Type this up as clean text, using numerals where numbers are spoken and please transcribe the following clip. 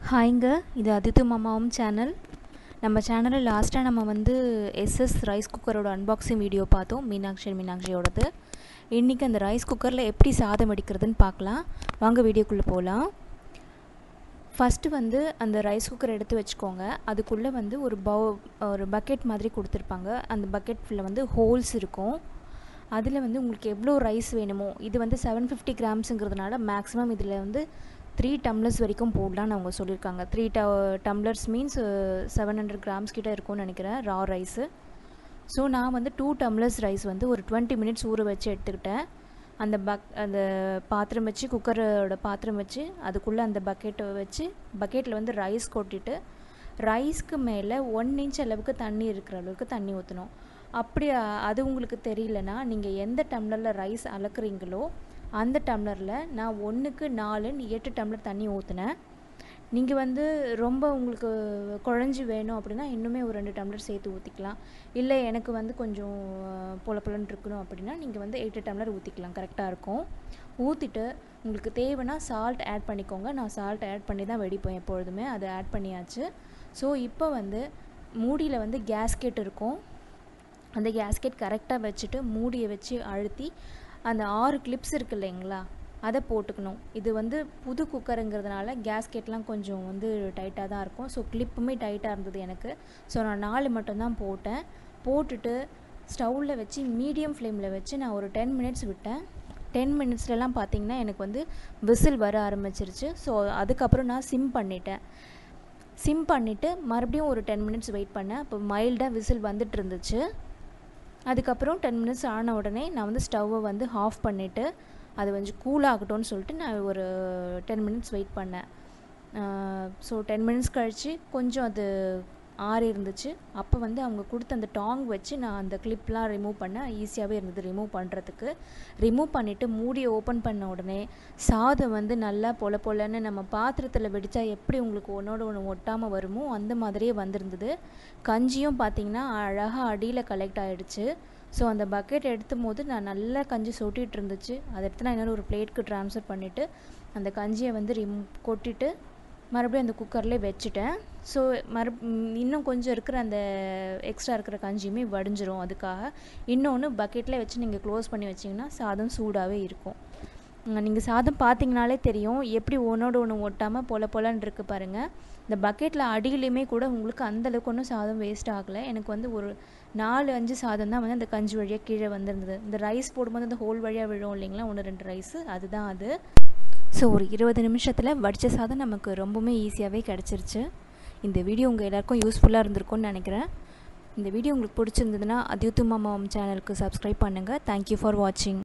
ஹாய்ங்க, இது அதித்து மாமாவும் சேனல். நம்ம சேனலில் லாஸ்ட்டாக நம்ம எஸ்எஸ் ரைஸ் குக்கரோட அன்பாக்சிங் வீடியோ பார்த்தோம், மீனாட்சியோடது. இன்றைக்கி அந்த ரைஸ் குக்கரில் எப்படி சாதம் வடிக்கிறதுன்னு பார்க்கலாம். வாங்க வீடியோக்குள்ளே போகலாம். ஃபஸ்ட்டு அந்த ரைஸ் குக்கர் எடுத்து வச்சுக்கோங்க. அதுக்குள்ளே ஒரு பக்கெட் மாதிரி கொடுத்துருப்பாங்க. அந்த பக்கெட் ஃபுல்லில் ஹோல்ஸ் இருக்கும். அதில் உங்களுக்கு எவ்வளோ ரைஸ் வேணுமோ, இது 750 கிராம்ஸுங்கிறதுனால மேக்ஸிமம் இதில் 3 டம்ளர்ஸ் வரைக்கும் போடலான்னு அவங்க சொல்லியிருக்காங்க. 3 டம்ளர்ஸ் மீன்ஸ் 700 கிராம்ஸ் கிட்ட இருக்கும்னு நினைக்கிறேன் ரா ரைஸு. ஸோ நான் 2 டம்ளர்ஸ் ரைஸ் ஒரு 20 மினிட்ஸ் ஊற வச்சு எடுத்துக்கிட்டேன். அந்த பாத்திரம் வச்சு, குக்கரோட பாத்திரம் வச்சு, அதுக்குள்ளே அந்த பக்கெட்டை வச்சு, பக்கெட்டில் ரைஸ் கொட்டிட்டு, ரைஸ்க்கு மேலே 1 இன்ச் அளவுக்கு தண்ணி இருக்கிற அளவுக்கு தண்ணி ஊற்றணும். அப்படி அது உங்களுக்கு தெரியலனா, நீங்கள் எந்த டம்ளரில் ரைஸ் அளக்குறீங்களோ அந்த டம்ளரில் நான் 1க்கு 4ன்னு 8 டம்ளர் தண்ணி ஊற்றினேன். நீங்கள் ரொம்ப உங்களுக்கு குழஞ்சி வேணும் அப்படின்னா இன்னுமே ஒரு 2 டம்ளர் சேர்த்து ஊற்றிக்கலாம். இல்லை எனக்கு கொஞ்சம் பொலன்னு இருக்கணும் அப்படின்னா நீங்கள் 8 டம்ளர் ஊற்றிக்கலாம், கரெக்டாக இருக்கும். ஊற்றிட்டு உங்களுக்கு தேவைன்னா சால்ட் ஆட் பண்ணிக்கோங்க. நான் சால்ட் ஆட் பண்ணி தான் வெடிப்பேன் எப்பொழுதுமே. அதை ஆட் பண்ணியாச்சு. ஸோ இப்போ மூடியில் கேஸ்கெட் இருக்கும். அந்த கேஸ்கெட் கரெக்டாக வச்சுட்டு மூடியை வச்சு அழுத்தி அந்த 6 கிளிப்ஸ் இருக்குது இல்லைங்களா, அதை போட்டுக்கணும். இது புது குக்கருங்கிறதுனால கேஸ்கெட்லாம் கொஞ்சம் டைட்டாக தான் இருக்கும். ஸோ கிளிப்புமே டைட்டாக இருந்தது எனக்கு. ஸோ நான் 4 மட்டும்தான் போட்டேன். போட்டுட்டு ஸ்டவ்வில் வச்சு மீடியம் ஃப்ளேமில் வச்சு நான் ஒரு 10 மினிட்ஸ் விட்டேன். 10 மினிட்ஸ்லலாம் பார்த்திங்கன்னா எனக்கு விசில் வர ஆரம்பிச்சிருச்சு. ஸோ அதுக்கப்புறம் நான் சிம் பண்ணிவிட்டு மறுபடியும் ஒரு 10 மினிட்ஸ் வெயிட் பண்ணேன். அப்போ மைல்டாக விசில் வந்துட்டு இருந்துச்சு. அதுக்கப்புறம் 10 மினிட்ஸ் ஆன உடனே நான் ஸ்டவ்வை ஆஃப் பண்ணிவிட்டு அது கொஞ்சம் கூலாகட்டும்னு சொல்லிட்டு நான் ஒரு 10 மினிட்ஸ் வெயிட் பண்ணேன். ஸோ 10 மினிட்ஸ் கழித்து கொஞ்சம் அது ஆறி இருந்துச்சு. அப்போ அவங்க கொடுத்த அந்த டாங் வச்சு நான் அந்த கிளிப்லாம் ரிமூவ் பண்ணேன். ஈஸியாகவே இருந்தது ரிமூவ் பண்ணுறதுக்கு. ரிமூவ் பண்ணிவிட்டு மூடியை ஓப்பன் பண்ண உடனே சாதம் நல்லா பொலன்னு நம்ம பாத்திரத்தில் வெடித்தா எப்படி உங்களுக்கு ஒன்றோட ஒன்று ஒட்டாமல் வருமோ அந்த மாதிரியே வந்திருந்தது. கஞ்சியும் பார்த்திங்கன்னா அழகாக அடியில் கலெக்ட் ஆகிடுச்சு. ஸோ அந்த பக்கெட் எடுத்தும் போது நான் நல்லா கஞ்சி சொட்டிகிட்டு இருந்துச்சு. அதை எடுத்து நான் இன்னொரு பிளேட்டுக்கு ட்ரான்ஸ்ஃபர் பண்ணிவிட்டு அந்த கஞ்சியை கொட்டிட்டு மறுபடியும் அந்த குக்கர்லேயே வச்சுட்டேன். ஸோ இன்னும் கொஞ்சம் இருக்கிற அந்த எக்ஸ்ட்ரா இருக்கிற கஞ்சியுமே வடிஞ்சிரும். அதுக்காக இன்னொன்று பக்கெட்டில் வச்சு நீங்கள் க்ளோஸ் பண்ணி வச்சிங்கன்னா சாதம் சூடாகவே இருக்கும். நீங்கள் சாதம் பார்த்தீங்கனாலே தெரியும் எப்படி ஒன்றோடு ஒன்று ஒட்டாமல் பொலன்னு இருக்குது பாருங்கள். இந்த பக்கெட்டில் அடியிலையுமே கூட உங்களுக்கு அந்தளவுக்கு ஒன்றும் சாதம் வேஸ்ட் ஆகலை. எனக்கு ஒரு 4-5 சாதம் தான் அந்த கஞ்சி வழியாக கீழே வந்திருந்தது. இந்த ரைஸ் போடும்போது அந்த ஹோல் வழியாக விழும் இல்லைங்களா, 1-2 ரைஸு, அதுதான் அது. ஸோ ஒரு 20 நிமிஷத்தில் வடித்த சாதம் நமக்கு ரொம்பவுமே ஈஸியாகவே கிடச்சிருச்சு. இந்த வீடியோ உங்கள் எல்லாேருக்கும் யூஸ்ஃபுல்லாக இருந்திருக்கும்னு நினைக்கிறேன். இந்த வீடியோ உங்களுக்கு பிடிச்சிருந்ததுன்னா அதித்து மாமாவும் சேனலுக்கு சப்ஸ்கிரைப் பண்ணுங்கள். தேங்க்யூ ஃபார் வாட்சிங்.